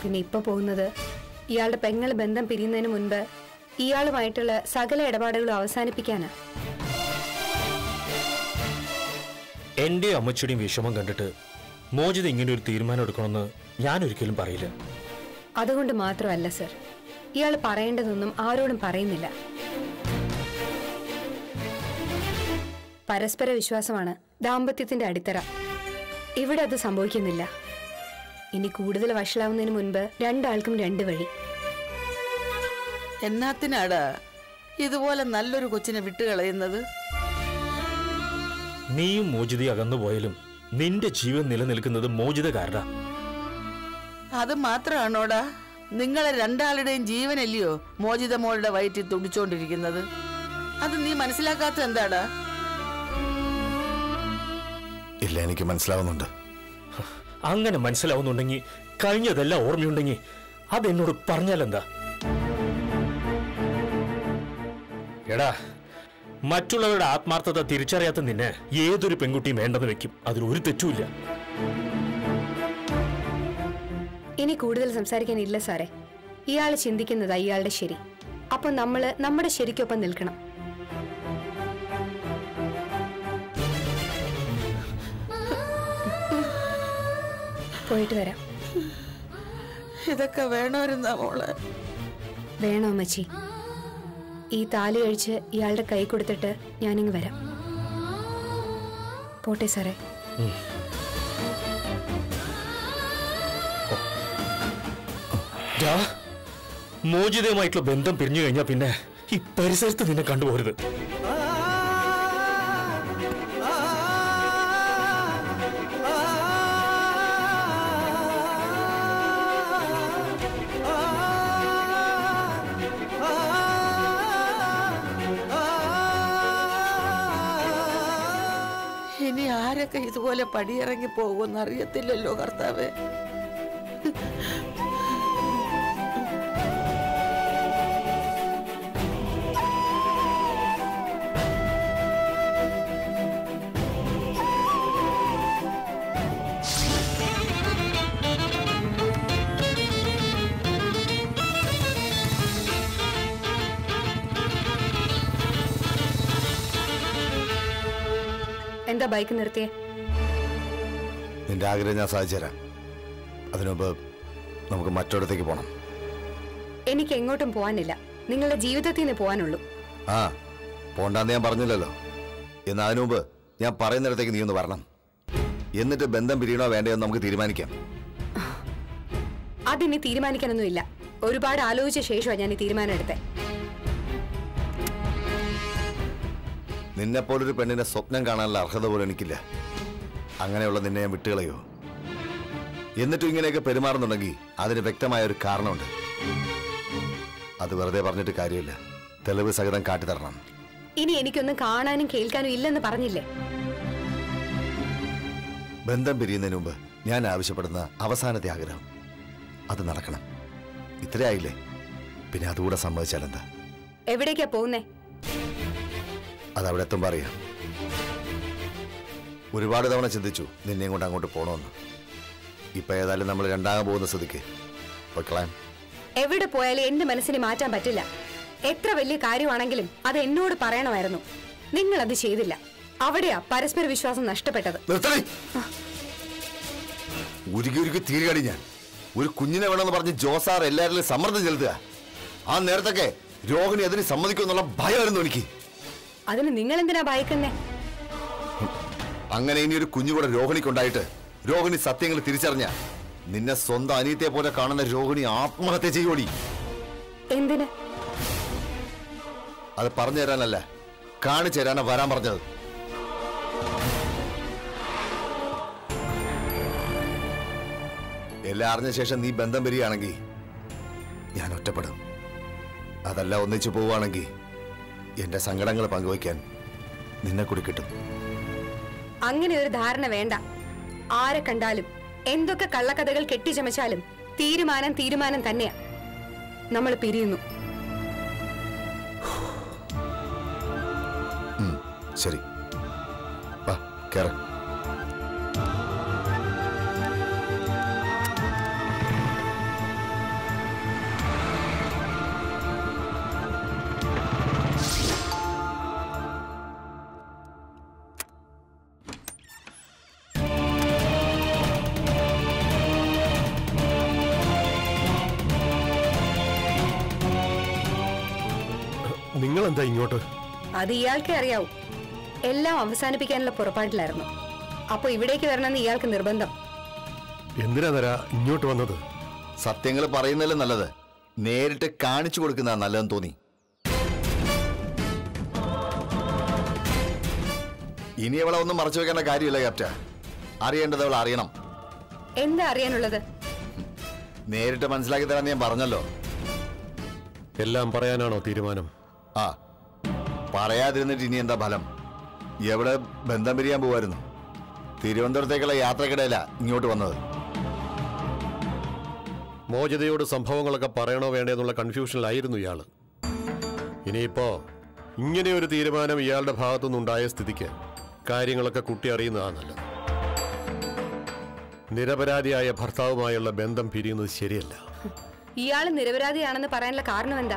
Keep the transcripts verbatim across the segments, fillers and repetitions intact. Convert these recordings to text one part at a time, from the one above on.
പിന്നെ ഇപ്പൊ പോകുന്നത് ഇയാളുടെ പെങ്ങള് ബന്ധം പിരിയുന്നതിന് മുൻപ് ഇയാളുമായിട്ടുള്ള സകല ഇടപാടുകളും അവസാനിപ്പിക്കാനാ. എന്റെ അമ്മച്ചിയുടെയും വിഷമം കണ്ടിട്ട് മോചിത ഇങ്ങനെ ഒരു തീരുമാനം എടുക്കണമെന്ന് ഞാൻ ഒരിക്കലും പറയില്ല. അതുകൊണ്ട് മാത്രമല്ല സർ, ഇയാൾ പറയേണ്ടതൊന്നും ആരോടും പറയുന്നില്ല. പരസ്പര വിശ്വാസമാണ് ദാമ്പത്യത്തിന്റെ അടിത്തറ. ഇവിടെ അത് സംഭവിക്കുന്നില്ല. ഇനി കൂടുതൽ വഷളാവുന്നതിന് മുൻപ് രണ്ടാൾക്കും രണ്ട് വഴി. എന്നാത്തിനാടാ ഇതുപോലെ നല്ലൊരു കൊച്ചിനെ വിട്ടുകളയുന്നത്? നീയും മോചിത അകന്നുപോയാലും നിന്റെ ജീവൻ നിലനിൽക്കുന്നത് മോചിത കാരണം. അത് മാത്രമാണോടാ? നിങ്ങളെ രണ്ടാളുടെയും ജീവനല്ലയോ മോചിത മോളുടെ വയറ്റിൽ തുടിച്ചോണ്ടിരിക്കുന്നത്? അത് നീ മനസ്സിലാക്കാത്ത എന്താടാ? ഇല്ല, എനിക്ക് മനസ്സിലാവുന്നുണ്ട്. അങ്ങനെ മനസ്സിലാവുന്നുണ്ടെങ്കിൽ കഴിഞ്ഞതെല്ലാം ഓർമ്മയുണ്ടെങ്കിൽ അതെന്നോട് പറഞ്ഞാലെന്താ? എടാ, മറ്റുള്ളവരുടെ ആത്മാർത്ഥത തിരിച്ചറിയാത്ത നിന്നെ ഏതൊരു പെൺകുട്ടിയും വേണ്ടെന്ന് വെക്കും. അതിലൊരു തെറ്റുമില്ല. ഇനി കൂടുതൽ സംസാരിക്കാനില്ല സാറേ. ഇയാൾ ചിന്തിക്കുന്നത് ഇയാളുടെ ശരി. അപ്പൊ നമ്മള് നമ്മുടെ ശരിക്കൊപ്പം നിൽക്കണം. പോയിട്ട് വരാം. ഇതൊക്കെ വേണമായിരുന്നാ മോളെ? വേണോ അമ്മച്ചി? ഈ താലി കഴിച്ച് ഇയാളുടെ കൈ കൊടുത്തിട്ട് ഞാനിങ്ങ് വരാം. പോട്ടെ സാറേ. മോചിതയുമായിട്ടുള്ള ബന്ധം പിരിഞ്ഞു കഴിഞ്ഞാൽ പിന്നെ ഈ പരിസരത്ത് നിന്നെ കണ്ടുപോരുത്. ഇനി ആരൊക്കെ ഇതുപോലെ പടിയിറങ്ങി പോകുമെന്ന് അറിയത്തില്ലല്ലോ കർത്താവേ. എന്താ ബൈക്ക് നിർത്തിയേ? നിന്റെ ആഗ്രഹം ഞാൻ സാധിച്ചു തരാം. അതിനുമുമ്പ് നമുക്ക് മറ്റൊരിടത്തേക്ക് പോകണം. എനിക്ക് എങ്ങോട്ടും പോവാനില്ല. നിങ്ങളുടെ ജീവിതത്തിൽ നിന്ന് പോവാനുള്ളൂ. ആ, പോണ്ടാന്ന് ഞാൻ പറഞ്ഞില്ലല്ലോ. എന്നാൽ അതിനു മുമ്പ് ഞാൻ പറയുന്നിടത്തേക്ക് നീ ഒന്ന് വരണം. എന്നിട്ട് ബന്ധം പിരിയണോ വേണ്ടയോ നമുക്ക് തീരുമാനിക്കാം. അതിനി തീരുമാനിക്കാനൊന്നുമില്ല. ഒരുപാട് ആലോചിച്ച ശേഷമാണ് ഞാൻ ഈ തീരുമാനം എടുത്തേ. നിന്നെപ്പോലൊരു പെണ്ണിന്റെ സ്വപ്നം കാണാനുള്ള അർഹത പോലും എനിക്കില്ല. അങ്ങനെയുള്ള നിന്നെ ഞാൻ വിട്ടുകളയോ? എന്നിട്ടും ഇങ്ങനെയൊക്കെ പെരുമാറുന്നുണ്ടെങ്കിൽ അതിന് വ്യക്തമായ ഒരു കാരണമുണ്ട്. അത് വെറുതെ പറഞ്ഞിട്ട് കാര്യമില്ല. തെളിവ് സഹിതം കാട്ടിത്തരണം. ഇനി എനിക്കൊന്നും കാണാനും കേൾക്കാനും ഇല്ലെന്ന് പറഞ്ഞില്ലേ? ബന്ധം പിരിയുന്നതിന് മുമ്പ് ഞാൻ ആവശ്യപ്പെടുന്ന അവസാനത്തെ ആഗ്രഹം അത് നടക്കണം. ഇത്രയായില്ലേ? പിന്നെ അതുകൂടെ സമ്മതിച്ചാൽ എന്താ? എവിടേക്കാ പോകുന്നേ? അതവിടെ എത്തുമ്പോ അറിയാം. ഒരുപാട് തവണ ചിന്തിച്ചു നിന്നെയും കൊണ്ട് അങ്ങോട്ട് പോണോന്ന്. ഇപ്പൊ ഏതായാലും നമ്മൾ രണ്ടാകാൻ പോകുന്ന സ്ഥിതിക്ക് പൊയ്ക്കളയാം. എവിടെ പോയാലും എന്റെ മനസ്സിനെ മാറ്റാൻ പറ്റില്ല. എത്ര വലിയ കാര്യമാണെങ്കിലും അത് എന്നോട് പറയണമായിരുന്നു. നിങ്ങൾ അത് ചെയ്തില്ല. അവിടെയാ പരസ്പര വിശ്വാസം നഷ്ടപ്പെട്ടത്. ഉരുകി ഉരുകി തീരുകടി ഞാൻ. ഒരു കുഞ്ഞിനെ വേണമെന്ന് പറഞ്ഞ് ജോസാർ എല്ലാവരിലും സമ്മർദ്ദം ചെലുത്തുക. ആ നേരത്തൊക്കെ രോഹിണി അതിന് സമ്മതിക്കുമെന്നുള്ള ഭയമായിരുന്നു എനിക്ക്. അതിന് നിങ്ങൾ എന്തിനാ ഭയക്കുന്നേ? അങ്ങനെ ഇനി ഒരു കുഞ്ഞുകൂടെ രോഹിണിക്കുണ്ടായിട്ട് രോഹിണി സത്യങ്ങൾ തിരിച്ചറിഞ്ഞ നിന്നെ സ്വന്തം അനിയത്തെ പോലെ കാണുന്ന രോഹിണി ആത്മഹത്യ ചെയ്യോടി. എന്തിന്? അത് പറഞ്ഞു തരാനല്ല, കാണിച്ചു തരാനാ വരാൻ പറഞ്ഞത്. എല്ലാം അറിഞ്ഞ ശേഷം നീ ബന്ധം വരികയാണെങ്കിൽ ഞാൻ ഒറ്റപ്പെടും. അതല്ല ഒന്നിച്ചു പോവുകയാണെങ്കിൽ എന്റെ സങ്കടങ്ങൾ പങ്കുവയ്ക്കാൻ നിന്നെ കൂടി കിട്ടും. അങ്ങനെ ഒരു ധാരണ വേണ്ട. ആരെ കണ്ടാലും എന്തൊക്കെ കള്ളക്കഥകൾ കെട്ടിച്ചമച്ചാലും തീരുമാനം തീരുമാനം തന്നെയാ. നമ്മൾ പിരിയുന്നു. ശരി, വാ കേറ. നിങ്ങൾ എന്താ ഇങ്ങോട്ട്? അത് ഇയാൾക്കേ അറിയാവൂ. എല്ലാം അവസാനിപ്പിക്കാനുള്ള പുറപ്പാടിലായിരുന്നു. അപ്പൊ ഇവിടേക്ക് വരണമെന്ന് ഇയാൾക്ക് നിർബന്ധം. എന്തിനാ തരാ ഇങ്ങോട്ട് വന്നത്? സത്യങ്ങൾ പറയുന്നതിലും നല്ലത് നേരിട്ട് കാണിച്ചു കൊടുക്കുന്ന നല്ലതെന്ന് തോന്നി. ഇനി അവളെ ഒന്നും മറച്ചു വെക്കേണ്ട കാര്യമില്ല ക്യാപ്റ്റ. അറിയേണ്ടത് അവൾ അറിയണം. എന്താ അറിയാനുള്ളത്? നേരിട്ട് മനസ്സിലാക്കി തരാൻ ഞാൻ പറഞ്ഞല്ലോ. എല്ലാം പറയാനാണോ തീരുമാനം? ആ, പറയാതിരുന്നിട്ട് ഇനി എന്താ ഫലം? എവിടെ ബന്ധം പിരിയാൻ പോവായിരുന്നു? തിരുവനന്തപുരത്തേക്കുള്ള യാത്രക്കിടയില ഇങ്ങോട്ട് വന്നത്. മോചിതയോട് സംഭവങ്ങളൊക്കെ പറയണോ വേണ്ടേന്നുള്ള കൺഫ്യൂഷനിലായിരുന്നു ഇയാള്. ഇനിയിപ്പോ ഇങ്ങനെയൊരു തീരുമാനം ഇയാളുടെ ഭാഗത്തുനിന്നുണ്ടായ സ്ഥിതിക്ക് കാര്യങ്ങളൊക്കെ കുട്ടി അറിയുന്നതാണ് നല്ലത്. നിരപരാധിയായ ഭർത്താവുമായുള്ള ബന്ധം പിരിയുന്നത് ശരിയല്ല. ഇയാള് നിരപരാധിയാണെന്ന് പറയാനുള്ള കാരണം എന്താ?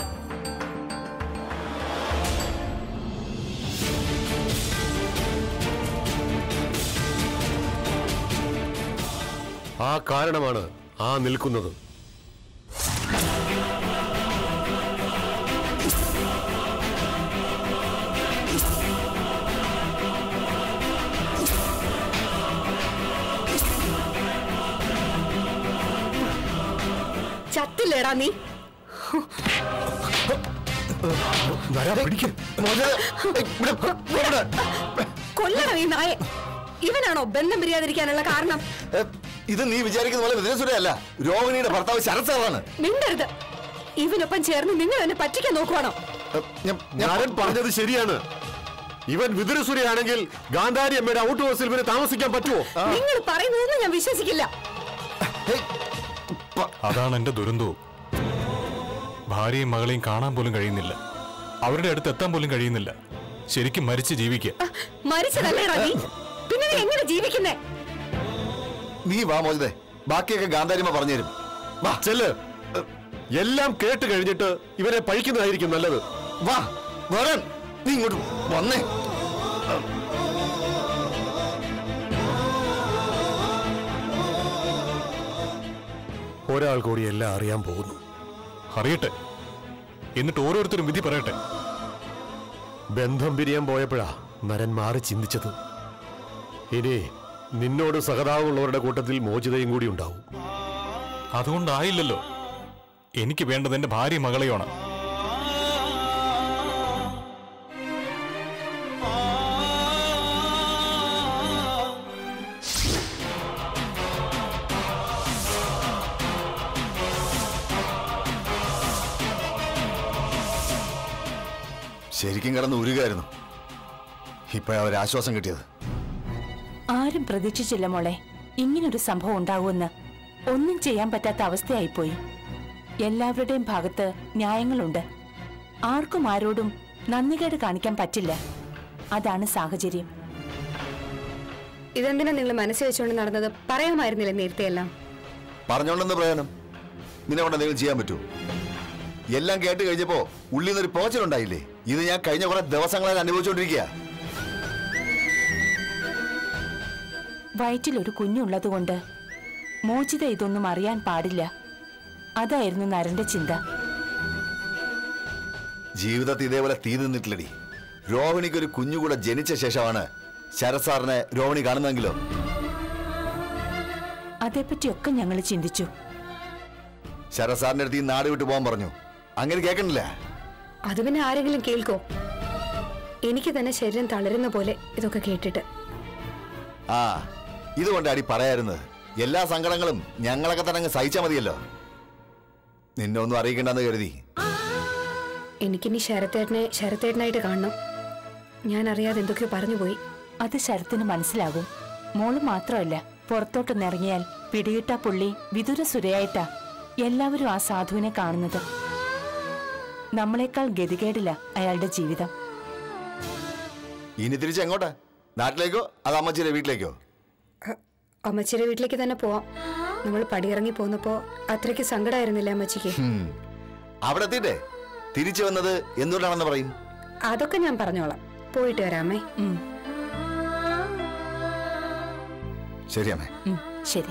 ആ കാരണമാണ് ആ നിൽക്കുന്നത്. ചത്തില്ലേടാ നീ? കൊല്ലണ നീ നായെ. ഇവനാണോ ബന്ധം പിരിയാതിരിക്കാനുള്ള കാരണം? ഇത് നീ വിചാരിക്കുന്ന പോലെ വിദേശസുരയല്ല. രോഹിണിയുടെ ഭർത്താവ് ശരത് സാറാണ്. മിണ്ടരുത്. ഇവനൊപ്പം ചേർന്ന് നിങ്ങൾ എന്നെ പറ്റിക്കാൻ നോക്കുവാണോ? ഞാൻ പറഞ്ഞത് ശരിയാണ്. ഇവൻ വിതുരസുരയാണെങ്കിൽ ഗാന്ധാരി അമ്മയുടെ ഔട്ട് ഹൗസിൽ ഇവന് താമസിക്കാൻ പറ്റുമോ? നിങ്ങൾ പറയുന്നതൊന്നും ഞാൻ വിശ്വസിക്കില്ല. അതാണ് എന്റെ ദുരന്തവും. ഭാര്യയും മകളെയും കാണാൻ പോലും കഴിയുന്നില്ല. അവരുടെ അടുത്ത് എത്താൻ പോലും കഴിയുന്നില്ല. ശരിക്കും മരിച്ച് ജീവിക്കുക. മരിച്ചതല്ലേടാ നീ? പിന്നെ നീ എങ്ങനെ ജീവിക്കുന്നേ? നീ വാ മോചിതേ, ബാക്കിയൊക്കെ ഗാന്ധാരിമ്മ പറഞ്ഞുതരും. വാ ചെല്ല്. എല്ലാം കേട്ട് കഴിഞ്ഞിട്ട് ഇവരെ പഴിക്കുന്നതായിരിക്കും നല്ലത്. വാ വരാൻ. നീ ഇങ്ങോട്ട് വന്നേ. ഒരാൾ കൂടി എല്ലാം അറിയാൻ പോകുന്നു. അറിയട്ടെ, എന്നിട്ട് ഓരോരുത്തരും വിധി പറയട്ടെ. ബന്ധം പിരിയാൻ പോയപ്പോഴാ നരൻ മാറി ചിന്തിച്ചത്. ഇനി നിന്നോട് സഹതാവുള്ളവരുടെ കൂട്ടത്തിൽ മോചിതയും കൂടി ഉണ്ടാവും. അതുകൊണ്ടായില്ലല്ലോ. എനിക്ക് വേണ്ടത് എന്റെ ഭാര്യ മകളെയാണ്. ശരിക്കും കിടന്ന് ഉരുകായിരുന്നു. ഇപ്പോഴാ ഒരു ആശ്വാസം കിട്ടിയത്. ആരും പ്രതീക്ഷിച്ചില്ല മോളെ ഇങ്ങനൊരു സംഭവം ഉണ്ടാവുമെന്ന്. ഒന്നും ചെയ്യാൻ പറ്റാത്ത അവസ്ഥയായിപ്പോയി. എല്ലാവരുടെയും ഭാഗത്ത് ന്യായങ്ങളുണ്ട്. ആർക്കും ആരോടും നന്ദികേട് കാണിക്കാൻ പറ്റില്ല. അതാണ് സാഹചര്യം. ഇതെന്തിനാ നിങ്ങൾ മനസ്സിൽ വെച്ചുകൊണ്ട് നടന്നത്? പറയാമായിരുന്നില്ല നേരത്തെ എല്ലാം? പറഞ്ഞോണ്ടെന്ന് പ്രയോജനം? നിന്നെ കൊണ്ട് എന്തെങ്കിലും ചെയ്യാൻ പറ്റുമോ? എല്ലാം കേട്ട് കഴിഞ്ഞപ്പോ ഉള്ളിൽ നിന്നൊരു പോച്ചലുണ്ടായില്ലേ? ഇത് ഞാൻ കഴിഞ്ഞ കുറെ ദിവസങ്ങളായി അനുഭവിച്ചുകൊണ്ടിരിക്കുക. വയറ്റിലൊരു കുഞ്ഞുള്ളതുകൊണ്ട് മോചിത ഇതൊന്നും അറിയാൻ പാടില്ല. അതായിരുന്നു നരന്റെ ചിന്ത. ജീവിതത്തിൽ ഇതേപോലെ തീ നിന്നിട്ടില്ലടി. രോഹിണിക്ക് ഒരു കുഞ്ഞുകൂടെ ജനിച്ച ശേഷമാണ് ശരത് സാറിനെ രോഹിണി കാണുന്നതെങ്കിലോ? അതേപ്പറ്റിയൊക്കെ ഞങ്ങൾ ചിന്തിച്ചു. ശരത് സാറിന്റെ അടുത്ത് ഈ നാട് വിട്ടു പോകാൻ പറഞ്ഞു. അങ്ങനെ കേൾക്കണില്ല. അത് പിന്നെ ആരെങ്കിലും കേൾക്കോ? എനിക്ക് തന്നെ ശരീരം തളരുന്ന പോലെ ഇതൊക്കെ കേട്ടിട്ട്. ആ, ഇതുകൊണ്ട് അടി പറയായിരുന്നത്. എല്ലാ സങ്കടങ്ങളും ഞങ്ങളൊക്കെ തന്നെ അങ്ങ് സഹിച്ചാൽ മതിയല്ലോ. നിന്നെ ഒന്നും അറിയിക്കണ്ടെന്ന് കരുതി. എനിക്കിനി ശരത്തേട്ടനെ ശരത്തേട്ടനായിട്ട് കാണണം. ഞാൻ അറിയാതെ എന്തൊക്കെയോ പറഞ്ഞുപോയി. അത് ശരത്തിന് മനസ്സിലാകും. മോള് മാത്രമല്ല, പുറത്തോട്ടൊന്നിറങ്ങിയാൽ പിടികിട്ട പുള്ളി വിതുരസുരയായിട്ടാ എല്ലാവരും ആ സാധുവിനെ കാണുന്നത്. നമ്മളെക്കാൾ ഗതികേടില്ല അയാളുടെ ജീവിതം. ഇനി തിരിച്ച് എങ്ങോട്ടാ? നാട്ടിലേക്കോ അത് അമ്മച്ചിയുടെ വീട്ടിലേക്കോ? അമ്മച്ചിയുടെ വീട്ടിലേക്ക് തന്നെ പോവാം. നമ്മൾ പടിയിറങ്ങി പോന്നപ്പോ അത്രയ്ക്ക് സങ്കടമായിരുന്നില്ല അമ്മച്ചിക്ക്. അവിടെ എത്തിയിട്ടേ തിരിച്ചു വന്നത് എന്തുകൊണ്ടാണെന്ന് പറയും. അതൊക്കെ ഞാൻ പറഞ്ഞോളാം. പോയിട്ട് വരാമേ. ശരി അമ്മേ. ശരി.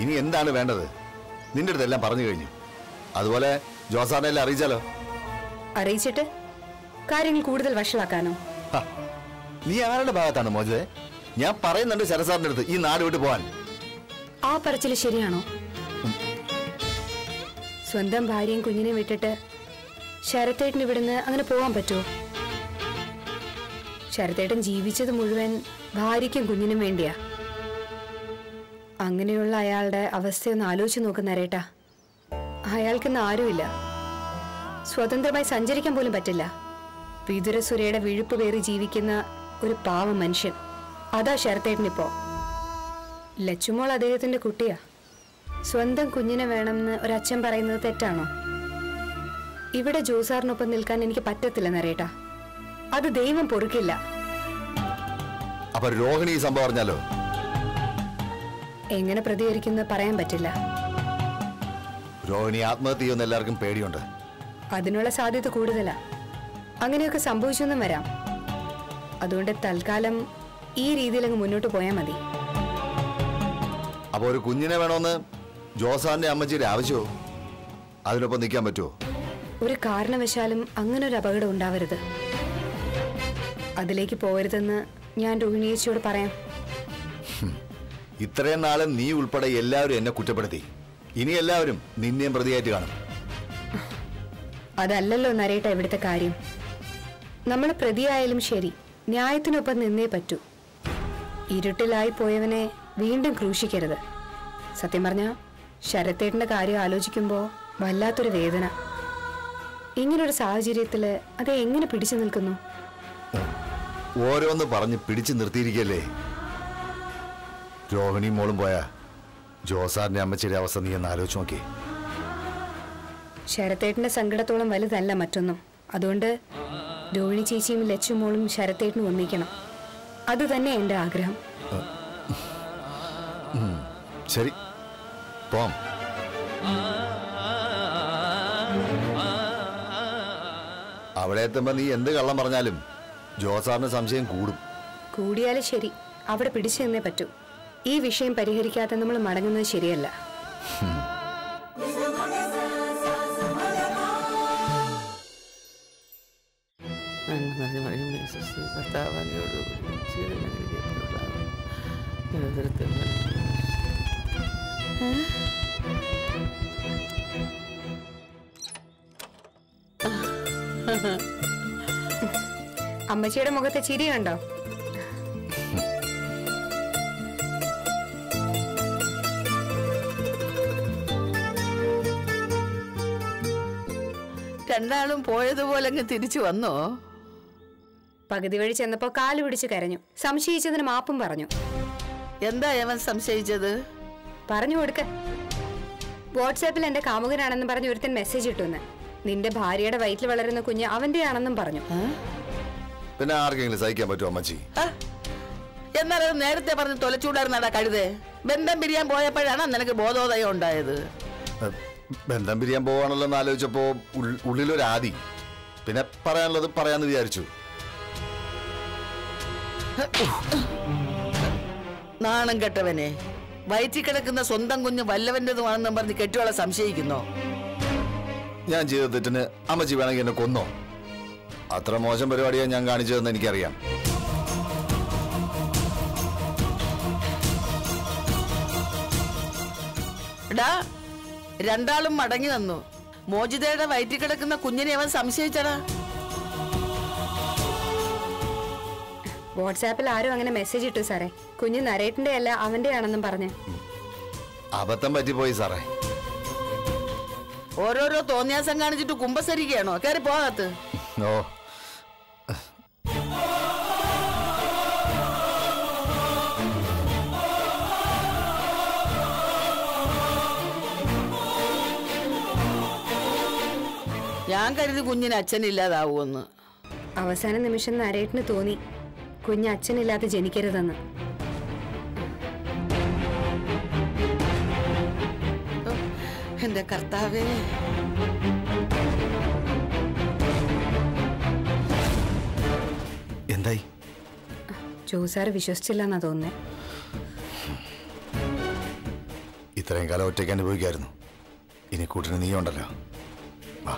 ഇനി എന്താണ് വേണ്ടത്? നിന്റെ അടുത്തെല്ലാം പറഞ്ഞു കഴിഞ്ഞു. അതുപോലെ ജോസാറിനെ എല്ലാം അറിയിച്ചാലോ? അറിയിച്ചിട്ട് കാര്യങ്ങൾ കൂടുതൽ വഷളാക്കാനോ? നീ ആരുടെ ഭാഗത്താണ് മോചിതെ? ഞാൻ പറയുന്നുണ്ട് ശരസാറിന്റെ അടുത്ത് ഈ നാട് വിട്ട് പോവാൻ. ആ പറച്ചില് ശരിയാണോ? സ്വന്തം ഭാര്യയും കുഞ്ഞിനെയും വിട്ടിട്ട് ശരത്തേട്ടന് ഇവിടുന്ന് അങ്ങനെ പോകാൻ പറ്റുമോ? ശരത്തേട്ടൻ ജീവിച്ചത് മുഴുവൻ ഭാര്യയ്ക്കും കുഞ്ഞിനും വേണ്ടിയാ. അങ്ങനെയുള്ള അയാളുടെ അവസ്ഥയൊന്ന് ആലോചിച്ച് നോക്കുന്ന നരേട്ടാ. അയാൾക്കിന്ന് ആരുമില്ല, സ്വതന്ത്രമായി സഞ്ചരിക്കാൻ പോലും പറ്റില്ല. വിതുരസുരയുടെ വിഴുപ്പ് പേറി ജീവിക്കുന്ന ഒരു പാവം മനുഷ്യൻ. അതാ ശരത്തേട്ടനിപ്പോ. ലച്ചുമോൾ അദ്ദേഹത്തിന്റെ കുട്ടിയാ. സ്വന്തം കുഞ്ഞിനെ വേണമെന്ന് ഒരച്ഛൻ പറയുന്നത് തെറ്റാണോ? ഇവിടെ ജോസാറിനൊപ്പം നിൽക്കാൻ എനിക്ക് പറ്റത്തില്ല നരേട്ടാ. അത് ദൈവം പൊറുക്കില്ല. അപ്പൊ രോഹിണി ഈ സംഭവം അറിഞ്ഞാലോ? എങ്ങനെ പ്രതികരിക്കുന്നത് പറയാൻ പറ്റില്ല. രോഹിണി ആത്മഹത്യ ചെയ്യുന്ന എല്ലാവർക്കും പേടിയുണ്ട്. അതിനുള്ള സാധ്യത കൂടുതലാ. അങ്ങനെയൊക്കെ സംഭവിച്ചെന്നും വരാം. അതുകൊണ്ട് തൽക്കാലം ഈ രീതിയിൽ അങ്ങ് മുന്നോട്ട് പോയാൽ മതി. അപ്പൊ ഒരു കുഞ്ഞിനെ വേണമെന്ന് ജോസാറിന്റെ അമ്മച്ചിയുടെ ആവശ്യമോ? അതിനൊപ്പം നിൽക്കാൻ പറ്റുമോ? ഒരു കാരണവശാലും അങ്ങനെ ഒരു അപകടം ഉണ്ടാവരുത്. അതിലേക്ക് പോകരുതെന്ന് ഞാൻ രോഹിണിയേച്ചിയോട് പറയാം. ഇത്രയും നാളും നീ ഉൾപ്പെടെ എല്ലാവരും എന്നെ കുറ്റപ്പെടുത്തി. ഇനി എല്ലാവരും നിന്നെയും പ്രതിയായിട്ട് കാണും. അതല്ലല്ലോ നരേട്ട ഇവിടുത്തെ കാര്യം. നമ്മൾ പ്രതിയായാലും ശരി, ന്യായത്തിനൊപ്പം നിന്നേ പറ്റൂ. ഇരുട്ടിലായി പോയവനെ വീണ്ടും ക്രൂശിക്കരുത്. സത്യം പറഞ്ഞ ശരത്തേട്ടന്റെ കാര്യം ആലോചിക്കുമ്പോൾ വല്ലാത്തൊരു വേദന. ഇങ്ങനൊരു സാഹചര്യത്തില് അത് എങ്ങനെ പിടിച്ചു നിൽക്കുന്നു? ഓരോന്ന് പറഞ്ഞ് പിടിച്ചു നിർത്തിയിരിക്കല്ലേ. രോഹിണി മോളും പോയാ ജോസാറിന്റെ അമ്മച്ചിയുടെ അവസ്ഥ നീ എന്ന് ആലോചിച്ച് നോക്കി. ശരത്തേട്ടന്റെ സങ്കടത്തോളം വലുതല്ല മറ്റൊന്നും. അതുകൊണ്ട് രോഹിണി ചേച്ചിയും ലച്ചുമോളും ശരത്തേട്ടനും ഒന്നിക്കണം. അത് തന്നെ എന്റെ ആഗ്രഹം. ശരി, പോം. അവിടെ എത്തുമ്പോ നീ എന്ത് കള്ളം പറഞ്ഞാലും ജോസാറിന് സംശയം കൂടും. കൂടിയാലും ശരി, അവിടെ പിടിച്ചു നിന്നേ പറ്റൂ. ഈ വിഷയം പരിഹരിക്കാതെ നമ്മൾ മടങ്ങുന്നത് ശരിയല്ല. അമ്മച്ചിയുടെ മുഖത്തെ ചിരി കണ്ടോ? രണ്ടാളും പോയതുപോലെ അങ്ങ് തിരിച്ചു വന്നോ? പകുതി വഴി ചെന്നപ്പോ കാല് പിടിച്ച് കരഞ്ഞു. സംശയിച്ചതിന് മാപ്പും പറഞ്ഞു. എന്താ അവൻ സംശയിച്ചത്? പറഞ്ഞു കൊടുക്ക. വാട്സാപ്പിൽ എന്റെ കാമുകനാണെന്നും പറഞ്ഞ് ഒരുത്തൻ മെസ്സേജ് ഇട്ടുന്ന്. നിന്റെ ഭാര്യയുടെ വയറ്റിൽ വളരുന്ന കുഞ്ഞ് അവന്റെ ആണെന്നും പറഞ്ഞു. പിന്നെ ആർക്കെങ്കിലും സഹിക്കാൻ പറ്റുമോ അമ്മച്ചി? എന്നാലും നേരത്തെ പറഞ്ഞ് തൊലച്ചൂടായിരുന്നാടാ കഴുതേ. ബന്ധം പിരിയാൻ പോയപ്പോഴാണ് നിനക്ക് ബോധോദയം ഉണ്ടായത്. ബന്ധം പിരിയാൻ പോവാണല്ലോ എന്ന് ആലോചിച്ചപ്പോ ഉള്ളിലൊരാദി. പിന്നെ പറയാനുള്ളത് പറയാന്ന് വിചാരിച്ചു. നാണം കെട്ടവനെ, വയറ്റിൽ കിടക്കുന്ന സ്വന്തം കുഞ്ഞ് വല്ലവന്റേതുമാണെന്നും പറഞ്ഞ് കെട്ടിയോളെ സംശയിക്കുന്നോ? ഞാൻ ചെയ്ത തെറ്റിന് അമ്മച്ചി വേണമെങ്കിൽ എന്നെ കൊന്നോ? അത്ര മോശം പരിപാടിയാണ് ഞാൻ കാണിച്ചതെന്ന് എനിക്കറിയാം. എടാ, രണ്ടാളും മടങ്ങി വന്നു. മോചിതയുടെ വയറ്റിൽ കിടക്കുന്ന കുഞ്ഞിനെ അവൻ സംശയിച്ചടാ. വാട്സാപ്പിൽ ആരും അങ്ങനെ മെസ്സേജ് ഇട്ടു സാറേ. കുഞ്ഞ് നരേട്ടന്റെ അല്ല അവന്റെ ആണെന്നും പറഞ്ഞ്. അബദ്ധം പറ്റിപ്പോയി സാറേ. ഓരോരോ തോന്നിയാസം കാണിച്ചിട്ട് കുമ്പസരിക്കുകയാണോ? കയറി പോകത്ത്. ഓ, ഞാൻ കരുതി കുഞ്ഞിന് അച്ഛനില്ലാതാവുമെന്ന്. അവസാന നിമിഷം നരേട്ടന് തോന്നി കുഞ്ഞ് അച്ഛനില്ലാതെ ജനിക്കരുതെന്ന്. എന്റെ കർത്താവേ, എന്തായി? ജോസാറ് വിശ്വസിച്ചില്ലെന്നാ തോന്നുന്നേ. ഇത്രയും കാലം ഒറ്റയ്ക്ക് അനുഭവിക്കായിരുന്നു. ഇനി കൂട്ടിന് നീ ഉണ്ടല്ലോ. വാ.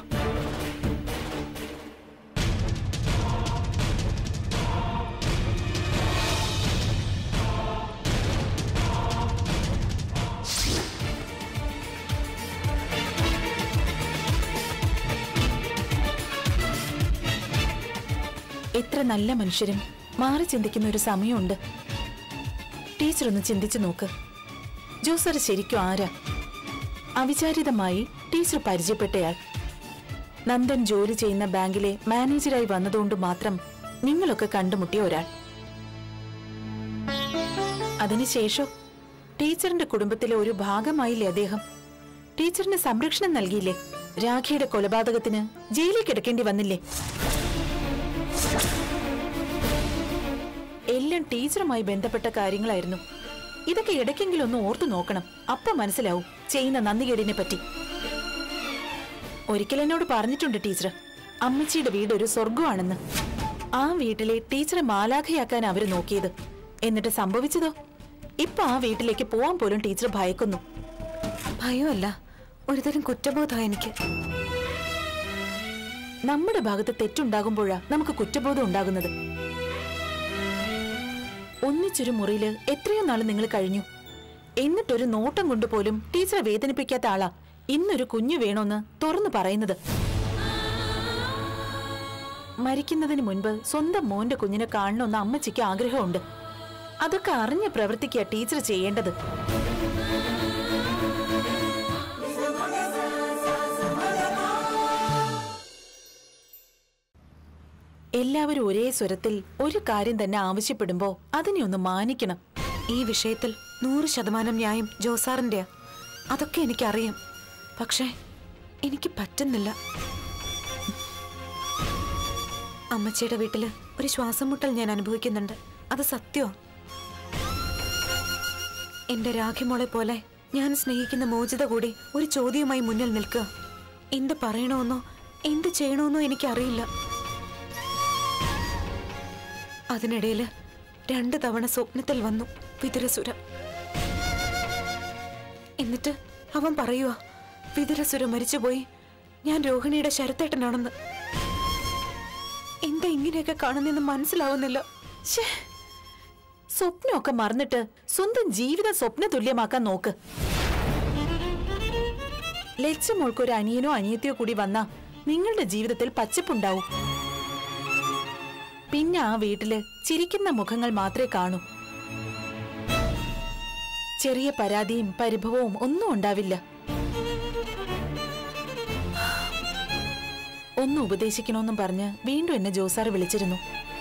എത്ര നല്ല മനുഷ്യരും മാറി ചിന്തിക്കുന്ന ഒരു സമയമുണ്ട്. ടീച്ചർ ഒന്ന് ചിന്തിച്ചു നോക്ക്. ജോസർ ശരിക്കും ആരാ? അവിചാരിതമായി ടീച്ചർ പരിചയപ്പെട്ടയാൾ. നന്ദൻ ജോലി ചെയ്യുന്ന ബാങ്കിലെ മാനേജരായി വന്നതുകൊണ്ട് മാത്രം നിങ്ങളൊക്കെ കണ്ടുമുട്ടിയ ഒരാൾ. അതിനുശേഷം ടീച്ചറിന്റെ കുടുംബത്തിലെ ഒരു ഭാഗമായില്ലേ അദ്ദേഹം? ടീച്ചറിന് സംരക്ഷണം നൽകിയില്ലേ? രാഖിയുടെ കൊലപാതകത്തിന് ജയിലിൽ കിടക്കേണ്ടി വന്നില്ലേ? എല്ലാം ടീച്ചറുമായി ബന്ധപ്പെട്ട കാര്യങ്ങളായിരുന്നു. ഇതൊക്കെ ഇടയ്ക്കെങ്കിലും ഒന്ന് ഓർത്തു നോക്കണം. അപ്പൊ മനസ്സിലാവും ചെയ്യുന്ന നന്ദികേടിനെ പറ്റി. ഒരിക്കൽ എന്നോട് പറഞ്ഞിട്ടുണ്ട് ടീച്ചർ, അമ്മച്ചിയുടെ വീട് ഒരു സ്വർഗമാണെന്ന്. ആ വീട്ടിലെ ടീച്ചറെ മാലാഖയാക്കാൻ അവര് നോക്കിയത്. എന്നിട്ട് സംഭവിച്ചതോ? ഇപ്പൊ ആ വീട്ടിലേക്ക് പോവാൻ പോലും ടീച്ചർ ഭയക്കുന്നു. ഭയമല്ല, ഒരുതരം കുറ്റബോധം എനിക്ക്. നമ്മുടെ ഭാഗത്ത് തെറ്റുണ്ടാകുമ്പോഴാ നമുക്ക് കുറ്റബോധം ഉണ്ടാകുന്നത്. ഒന്നിച്ചൊരു മുറിയില് എത്രയോ നാള് നിങ്ങൾ കഴിഞ്ഞു. എന്നിട്ടൊരു നോട്ടം കൊണ്ടുപോലും ടീച്ചറെ വേദനിപ്പിക്കാത്ത ആളാ ഇന്നൊരു കുഞ്ഞു വേണോന്ന് തുറന്നു പറയുന്നത്. മരിക്കുന്നതിന് മുൻപ് സ്വന്തം മോന്റെ കുഞ്ഞിനെ കാണണമെന്ന് അമ്മച്ചിക്ക് ആഗ്രഹമുണ്ട്. അതൊക്കെ അറിഞ്ഞ പ്രവർത്തിക്കുക ടീച്ചർ ചെയ്യേണ്ടത്. എല്ലാവരും ഒരേ സ്വരത്തിൽ ഒരു കാര്യം തന്നെ ആവശ്യപ്പെടുമ്പോ അതിനെ ഒന്ന് മാനിക്കണം. ഈ വിഷയത്തിൽ നൂറ് ശതമാനം ന്യായം ജോസാറിന്റെയാ. അതൊക്കെ എനിക്കറിയാം. പക്ഷേ എനിക്ക് പറ്റുന്നില്ല. അമ്മച്ചിയുടെ വീട്ടില് ഒരു ശ്വാസം മുട്ടൽ ഞാൻ അനുഭവിക്കുന്നുണ്ട്. അത് സത്യമോ? എന്റെ രാഖിമോളെ പോലെ ഞാൻ സ്നേഹിക്കുന്ന മോചിത കൂടി ഒരു ചോദ്യവുമായി മുന്നിൽ നിൽക്കുക. എന്ത് പറയണമെന്നോ എന്ത് ചെയ്യണമെന്നോ എനിക്കറിയില്ല. അതിനിടയിൽ രണ്ടു തവണ സ്വപ്നത്തിൽ വന്നു വിതുരസുര. എന്നിട്ട് അവൻ പറയുക വിതുരസുര മരിച്ചുപോയി, ഞാൻ രോഹിണിയുടെ ശരത്തേട്ടനാണെന്ന്. എന്താ ഇങ്ങനെയൊക്കെ കാണുന്നെന്ന് മനസ്സിലാവുന്നില്ല. സ്വപ്നമൊക്കെ മറന്നിട്ട് സ്വന്തം ജീവിതം സ്വപ്ന തുല്യമാക്കാൻ നോക്ക്. ലക്ഷ്യമോൾക്ക് ഒരു അനിയനോ അനിയത്തിയോ കൂടി വന്നാ നിങ്ങളുടെ ജീവിതത്തിൽ പച്ചപ്പുണ്ടാവും. പിന്നെ ആ വീട്ടില് ചിരിക്കുന്ന മുഖങ്ങൾ മാത്രമേ കാണൂ. ചെറിയ പരാതിയും പരിഭവവും ഒന്നും ഉണ്ടാവില്ല. ഒന്നും ഉപദേശിക്കണമെന്നും പറഞ്ഞ് വീണ്ടും എന്നെ ജോസാർ വിളിച്ചിരുന്നു.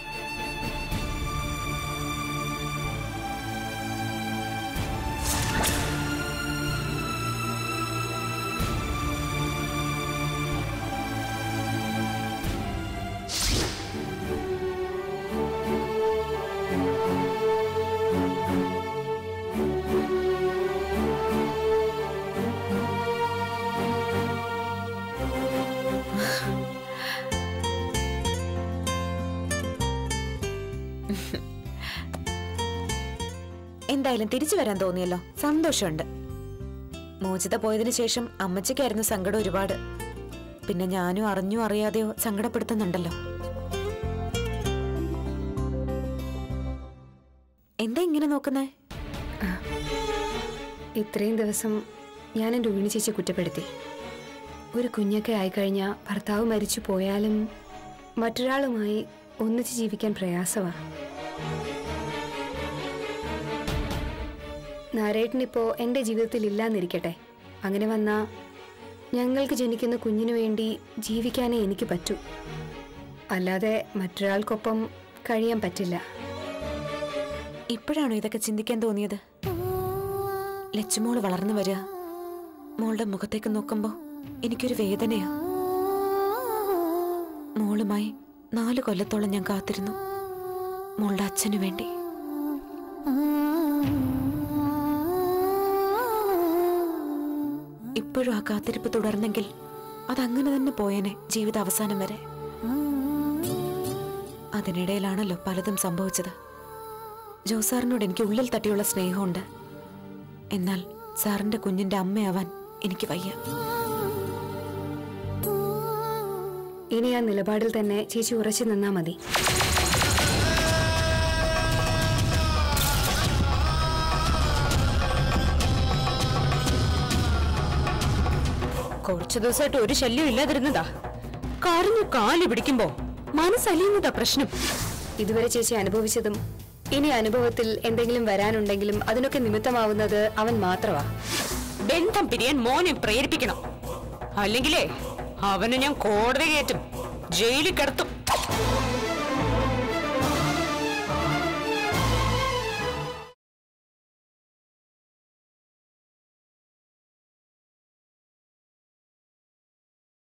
എന്തായാലും തിരിച്ചു വരാൻ തോന്നിയല്ലോ, സന്തോഷമുണ്ട്. മോചിത പോയതിനു ശേഷം അമ്മച്ചിക്കായിരുന്നു സങ്കടം ഒരുപാട്. പിന്നെ ഞാനും അറിഞ്ഞോ അറിയാതെയോ സങ്കടപ്പെടുത്തുന്നുണ്ടല്ലോ. എന്താ ഇങ്ങനെ നോക്കുന്നേ? ഇത്രയും ദിവസം ഞാൻ എൻ്റെ ഉണ്ണി ചേച്ചി കുറ്റപ്പെടുത്തി. ഒരു കുഞ്ഞൊക്കെ ആയിക്കഴിഞ്ഞാൽ ഭർത്താവ് മരിച്ചു പോയാലും മറ്റൊരാളുമായി ഒന്നിച്ച് ജീവിക്കാൻ പ്രയാസമാണ്. നാരേട്ടനിപ്പോ എൻ്റെ ജീവിതത്തിൽ ഇല്ലാന്നിരിക്കട്ടെ. അങ്ങനെ വന്നാ ഞങ്ങൾക്ക് ജനിക്കുന്ന കുഞ്ഞിനു വേണ്ടി ജീവിക്കാനേ എനിക്ക് പറ്റൂ. അല്ലാതെ മറ്റൊരാൾക്കൊപ്പം കഴിയാൻ പറ്റില്ല. ഇപ്പോഴാണോ ഇതൊക്കെ ചിന്തിക്കാൻ തോന്നിയത്? ലച്ചുമോള് വളർന്നു വരിക. മോളുടെ മുഖത്തേക്ക് നോക്കുമ്പോ എനിക്കൊരു വേദനയാ. മോളുമായി നാല് കൊല്ലത്തോളം ഞാൻ കാത്തിരുന്നു, മോളുടെ അച്ഛനു വേണ്ടി. ഇപ്പോഴും ആ കാത്തിരിപ്പ് തുടർന്നെങ്കിൽ അതങ്ങനെ തന്നെ പോയേനെ ജീവിത അവസാനം വരെ. അതിനിടയിലാണല്ലോ പലതും സംഭവിച്ചത്. ജോസാറിനോട് എനിക്ക് ഉള്ളിൽ തട്ടിയുള്ള സ്നേഹമുണ്ട്. എന്നാൽ സാറിന്റെ കുഞ്ഞിന്റെ അമ്മയാവാൻ എനിക്ക് വയ്യ. ഇനി ആ നിലപാടിൽ തന്നെ ചേച്ചി ഉറച്ചു നിന്നാ മതി. കുറച്ചു ദിവസമായിട്ട് ഒരു ശല്യം ഇല്ലാതിരുന്നതാ. കരഞ്ഞു കാലി പിടിക്കുമ്പോ മനസ്സലിയുന്നതാ പ്രശ്നം. ഇതുവരെ ചേച്ചി അനുഭവിച്ചതും ഇനി അനുഭവത്തിൽ എന്തെങ്കിലും വരാനുണ്ടെങ്കിലും അതിനൊക്കെ നിമിത്തമാവുന്നത് അവൻ മാത്രമാ. ബന്ധം പിരിയാൻ മോനെ പ്രേരിപ്പിക്കണം. അല്ലെങ്കിലേ അവന് ഞാൻ കോടതി കയറ്റും, ജയിലിൽ കിടത്തും.